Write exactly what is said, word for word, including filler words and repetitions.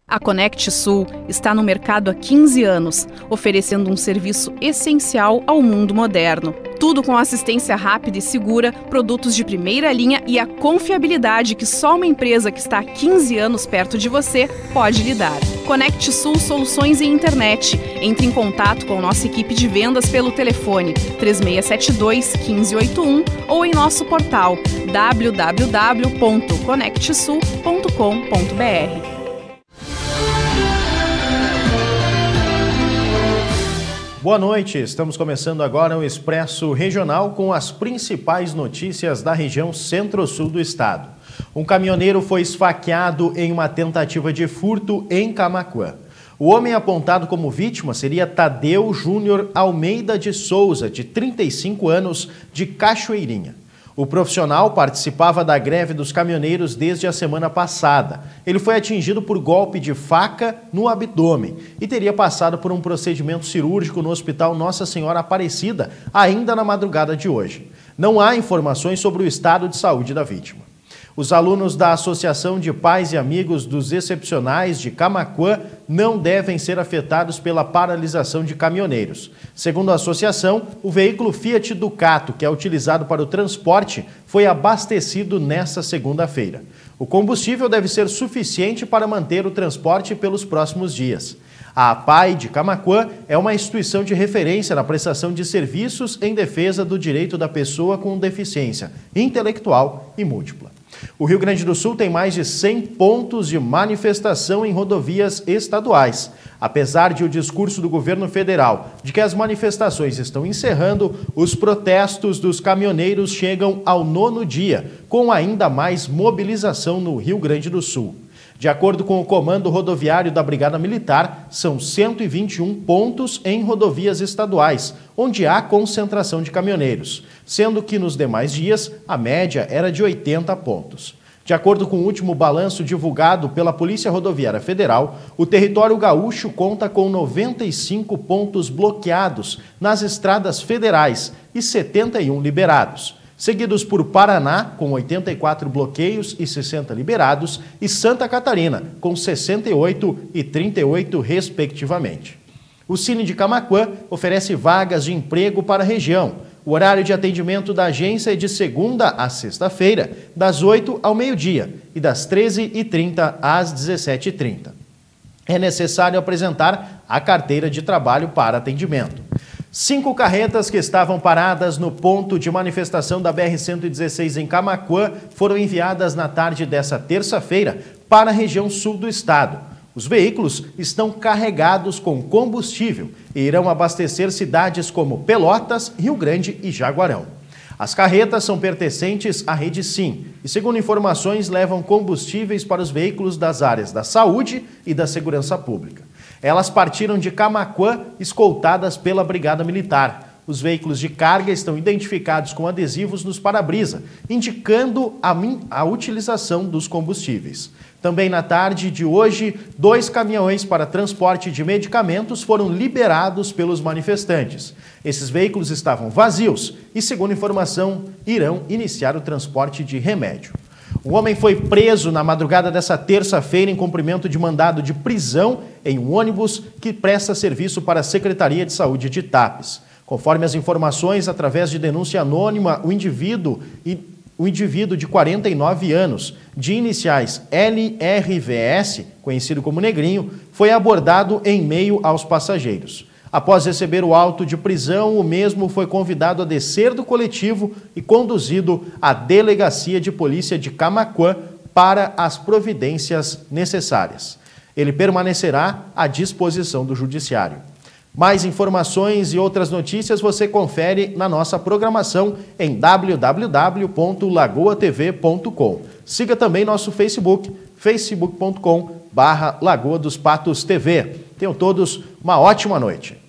A Conect Sul está no mercado há quinze anos, oferecendo um serviço essencial ao mundo moderno. Tudo com assistência rápida e segura, produtos de primeira linha e a confiabilidade que só uma empresa que está há quinze anos perto de você pode lhe dar. Conect Sul Soluções em Internet. Entre em contato com nossa equipe de vendas pelo telefone três seis sete dois, um cinco oito um ou em nosso portal w w w ponto conect sul ponto com ponto b r. Boa noite, estamos começando agora o Expresso Regional com as principais notícias da região centro-sul do estado. Um caminhoneiro foi esfaqueado em uma tentativa de furto em Camaquã. O homem apontado como vítima seria Tadeu Júnior Almeida de Souza, de trinta e cinco anos, de Cachoeirinha. O profissional participava da greve dos caminhoneiros desde a semana passada. Ele foi atingido por golpe de faca no abdômen e teria passado por um procedimento cirúrgico no Hospital Nossa Senhora Aparecida ainda na madrugada de hoje. Não há informações sobre o estado de saúde da vítima. Os alunos da Associação de Pais e Amigos dos Excepcionais de Camaquã não devem ser afetados pela paralisação de caminhoneiros. Segundo a associação, o veículo Fiat Ducato, que é utilizado para o transporte, foi abastecido nesta segunda-feira. O combustível deve ser suficiente para manter o transporte pelos próximos dias. A APAI de Camaquã é uma instituição de referência na prestação de serviços em defesa do direito da pessoa com deficiência intelectual e múltipla. O Rio Grande do Sul tem mais de cem pontos de manifestação em rodovias estaduais. Apesar de o discurso do governo federal de que as manifestações estão encerrando, os protestos dos caminhoneiros chegam ao nono dia, com ainda mais mobilização no Rio Grande do Sul. De acordo com o Comando Rodoviário da Brigada Militar, são cento e vinte e um pontos em rodovias estaduais, onde há concentração de caminhoneiros, sendo que nos demais dias a média era de oitenta pontos. De acordo com o último balanço divulgado pela Polícia Rodoviária Federal, o território gaúcho conta com noventa e cinco pontos bloqueados nas estradas federais e setenta e um liberados, seguidos por Paraná, com oitenta e quatro bloqueios e sessenta liberados, e Santa Catarina, com sessenta e oito e trinta e oito, respectivamente. O Cine de Camaquã oferece vagas de emprego para a região. O horário de atendimento da agência é de segunda a sexta-feira, das oito ao meio-dia e das treze e trinta às dezessete e trinta. É necessário apresentar a carteira de trabalho para atendimento. Cinco carretas que estavam paradas no ponto de manifestação da B R cento e dezesseis em Camaquã foram enviadas na tarde dessa terça-feira para a região sul do estado. Os veículos estão carregados com combustível e irão abastecer cidades como Pelotas, Rio Grande e Jaguarão. As carretas são pertencentes à Rede Sim e, segundo informações, levam combustíveis para os veículos das áreas da saúde e da segurança pública. Elas partiram de Camaquã, escoltadas pela Brigada Militar. Os veículos de carga estão identificados com adesivos nos para-brisa, indicando a, a utilização dos combustíveis. Também na tarde de hoje, dois caminhões para transporte de medicamentos foram liberados pelos manifestantes. Esses veículos estavam vazios e, segundo informação, irão iniciar o transporte de remédio. Um homem foi preso na madrugada dessa terça-feira em cumprimento de mandado de prisão em um ônibus que presta serviço para a Secretaria de Saúde de Tapes. Conforme as informações, através de denúncia anônima, o indivíduo, o indivíduo de quarenta e nove anos, de iniciais L R V S, conhecido como Negrinho, foi abordado em meio aos passageiros. Após receber o auto de prisão, o mesmo foi convidado a descer do coletivo e conduzido à Delegacia de Polícia de Camaquã para as providências necessárias. Ele permanecerá à disposição do Judiciário. Mais informações e outras notícias você confere na nossa programação em w w w ponto lagoa t v ponto com. Siga também nosso Facebook, facebook ponto com barra Lagoa dos Patos T V. Tenham todos uma ótima noite.